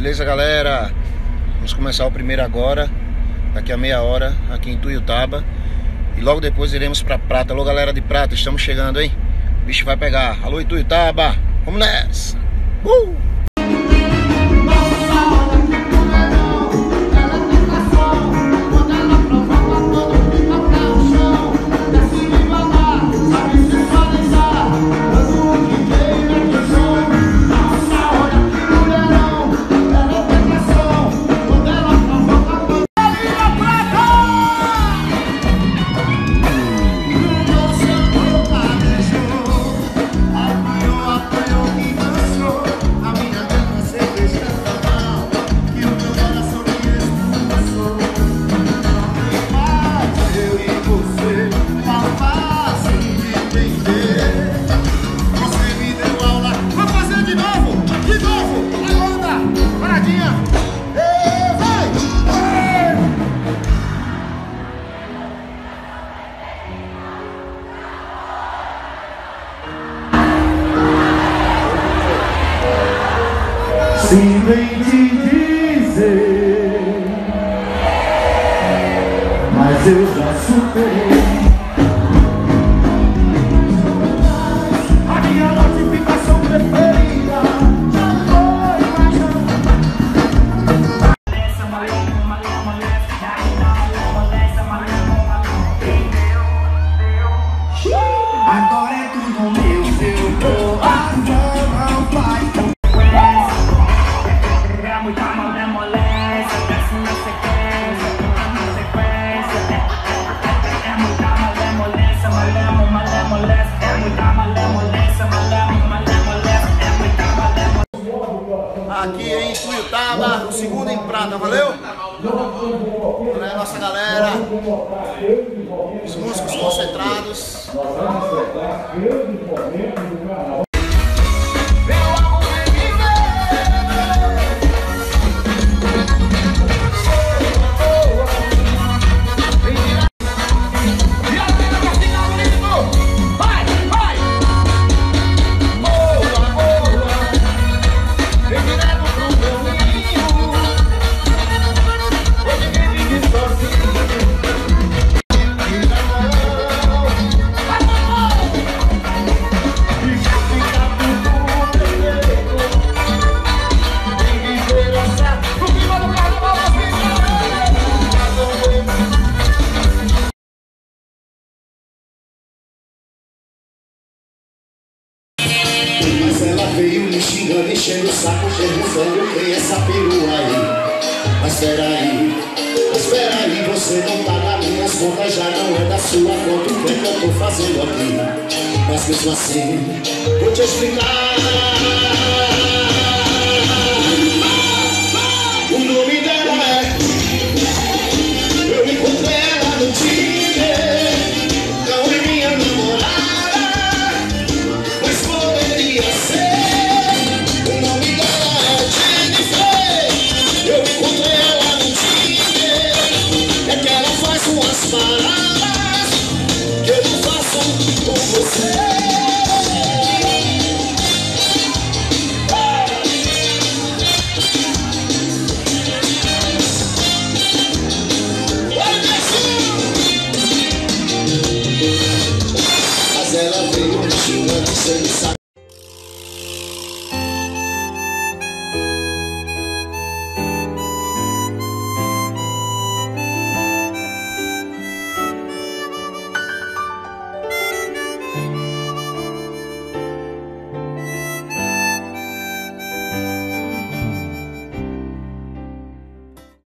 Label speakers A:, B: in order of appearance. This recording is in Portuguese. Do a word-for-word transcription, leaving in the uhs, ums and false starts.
A: Beleza, galera? Vamos começar o primeiro agora, daqui a meia hora, aqui em Tuiutaba. E logo depois iremos pra Prata. Alô, galera de Prata, estamos chegando, hein? O bicho vai pegar. Alô, Tuiutaba, vamos nessa! Uh!
B: Se vem te dizer, mas eu já superei. A minha notificação preferida já foi agora é tudo meu, eu tô achando não faz.
A: Aqui em Tuiutaba, o segundo em Prata, valeu? Olha a nossa galera, os músicos concentrados.
B: Veio me xingando, enchendo o saco, perguntando quem é essa perua aí. Mas peraí, mas peraí, você não tá nas minhas contas, já não é da sua conta o que é que eu tô fazendo aqui. Mas mesmo assim, vou te explicar. O nome dela é... Eu encontrei ela no Tinder, não é minha namorada, mas poderia ser. Umas palavras que eu não faço com você. Mas ela veio me xingando, sem saber.